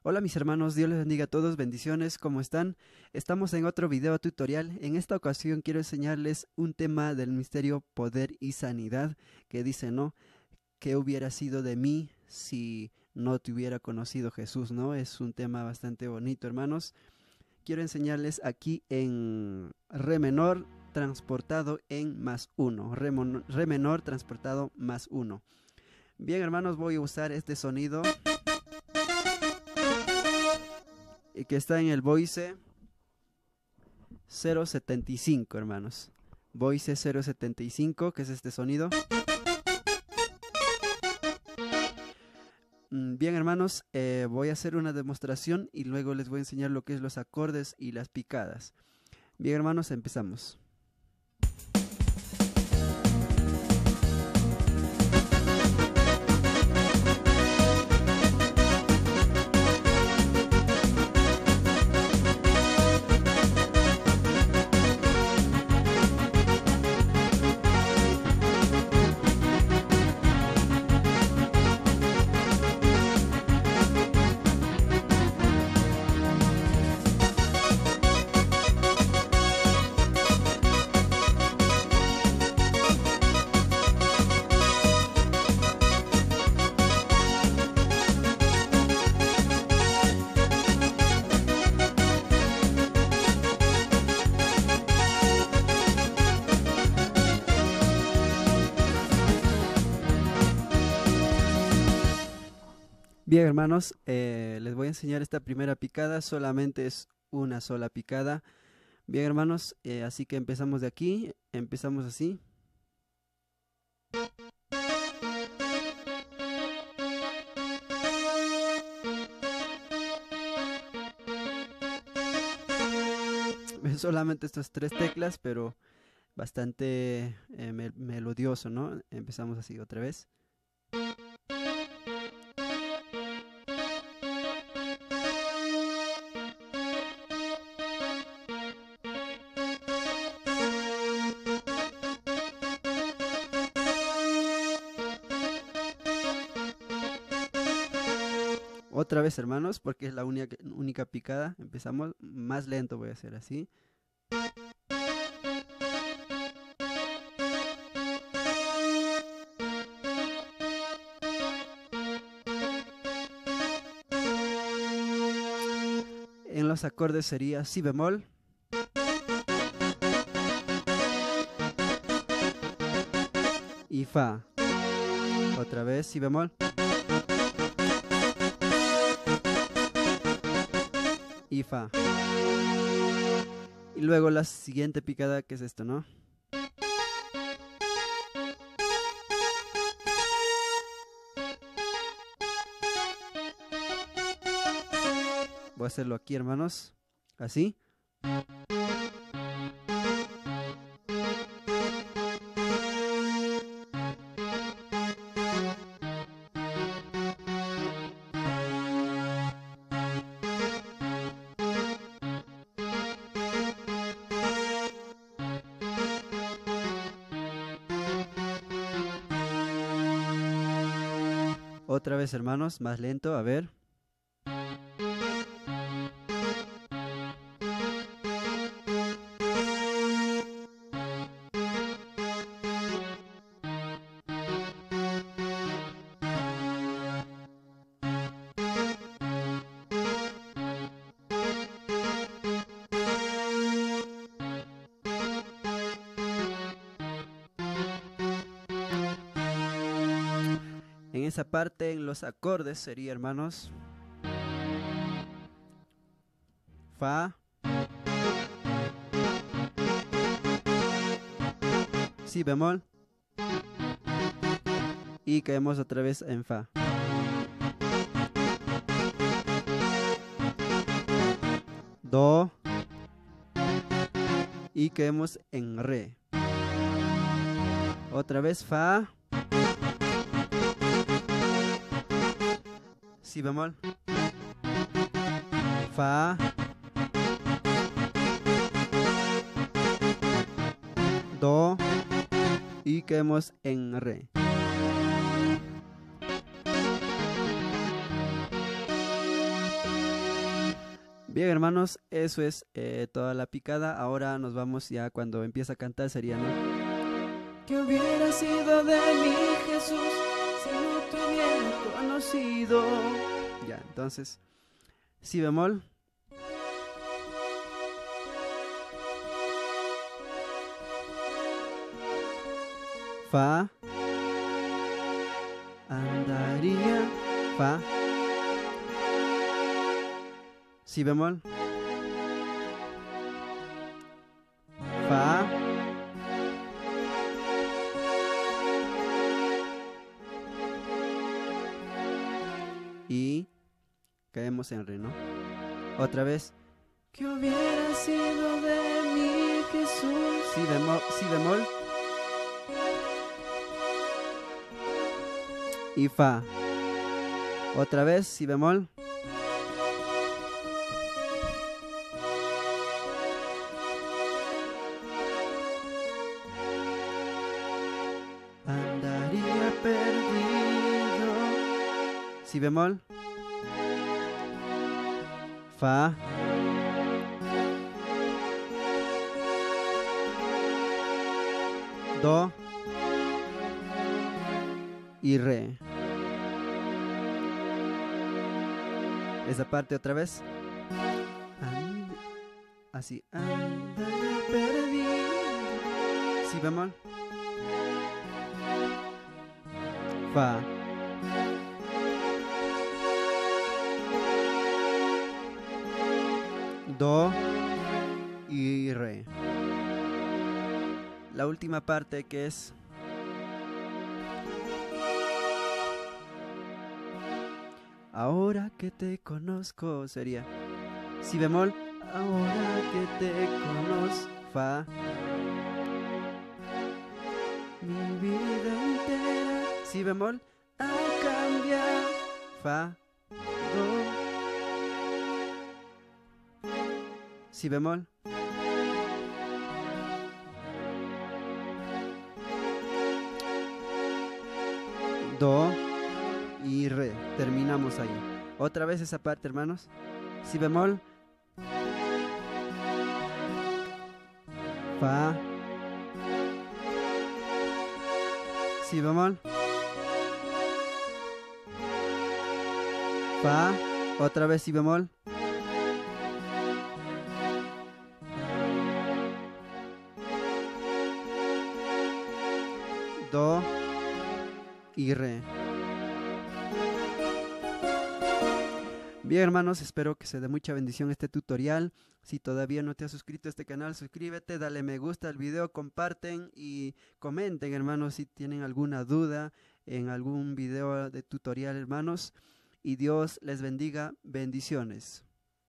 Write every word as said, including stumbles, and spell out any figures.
Hola mis hermanos, Dios les bendiga a todos, bendiciones, ¿cómo están? Estamos en otro video tutorial. En esta ocasión quiero enseñarles un tema del misterio poder y sanidad que dice, ¿no? ¿Qué hubiera sido de mí si no te hubiera conocido Jesús, ¿no? Es un tema bastante bonito, hermanos. Quiero enseñarles aquí en re menor transportado en más uno, re, re menor transportado más uno. Bien, hermanos, voy a usar este sonido y que está en el Voice cero setenta y cinco, hermanos. Voice cero setenta y cinco, que es este sonido. Bien, hermanos, eh, voy a hacer una demostración y luego les voy a enseñar lo que es los acordes y las picadas. Bien, hermanos, empezamos. Bien, hermanos, eh, les voy a enseñar esta primera picada, solamente es una sola picada. Bien, hermanos, eh, así que empezamos de aquí, empezamos así. Solamente estas tres teclas, pero bastante eh, me melodioso, ¿no? Empezamos así otra vez. Otra vez, hermanos, porque es la única, única picada. Empezamos más lento, voy a hacer así. En los acordes sería si bemol, y fa. Otra vez si bemol y fa. Y luego la siguiente picada, que es esto, ¿no? Voy a hacerlo aquí, hermanos, así. Otra vez, hermanos, más lento, a ver. En esa parte, en los acordes, sería, hermanos, fa, si bemol, y caemos otra vez en fa. Do, y caemos en re. Otra vez fa, si bemol, fa, do, y caemos en re. Bien, hermanos, eso es eh, toda la picada. Ahora nos vamos ya cuando empieza a cantar, sería, ¿no? ¿Qué hubiera sido de mi Jesús si no te hubiera conocido? Ya, entonces, si bemol, fa, andaría, fa, si bemol, fa, y caemos en re, ¿no? Otra vez. ¿Qué hubiera sido de mi Jesús? Si bemol, si bemol y fa. Otra vez, si bemol. Andaría perdido. Si bemol. Fa. Do. Y re. Esa parte otra vez. And, así. Andaría perdido. Si bemol. Fa. Do y re. La última parte que es ahora que te conozco sería si bemol. Ahora que te conozco, fa. Mi vida entera, si bemol, ha cambiado, fa, do, si bemol, do y re. Terminamos ahí. Otra vez esa parte, hermanos. Si bemol, fa, si bemol, fa, otra vez si bemol, do y re. Bien, hermanos, espero que se dé mucha bendición este tutorial. Si todavía no te has suscrito a este canal, suscríbete, dale me gusta al video, comparten y comenten, hermanos, si tienen alguna duda en algún video de tutorial, hermanos. Y Dios les bendiga. Bendiciones.